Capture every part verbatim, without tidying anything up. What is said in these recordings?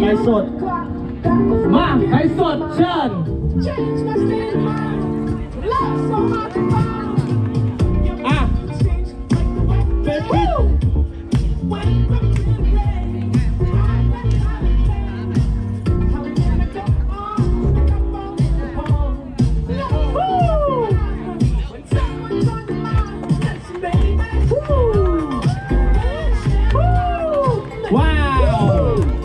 ใครสดมาใครสดเชิญอ่ะเป็นพิษว้าว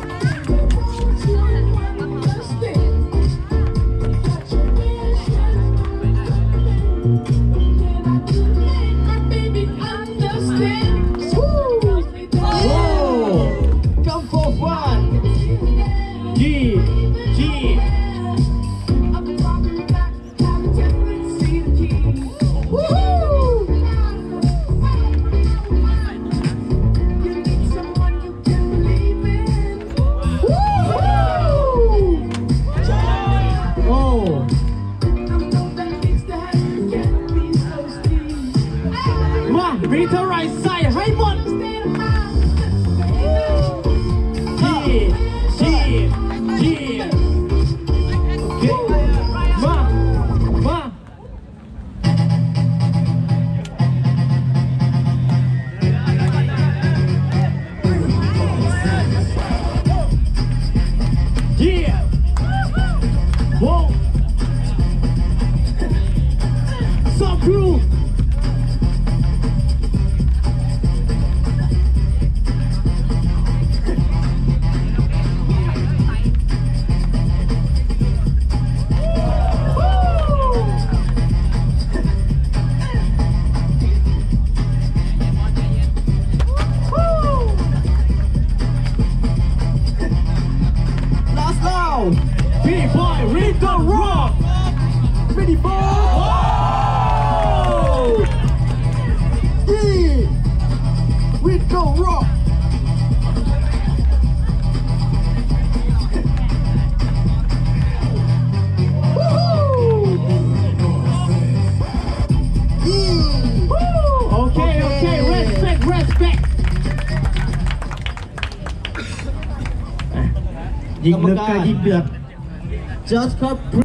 มีเท่าไรใส่ให้หมดจีจีจีมามาเยี่ยมโว้ซับครูB-boy, read the rock. Ready for? Oh! Yeah, read the rock. Woo! Yeah. Woo! Okay, okay, respect, respect. ยิ่งลึกก็ยิ่งเดือด Just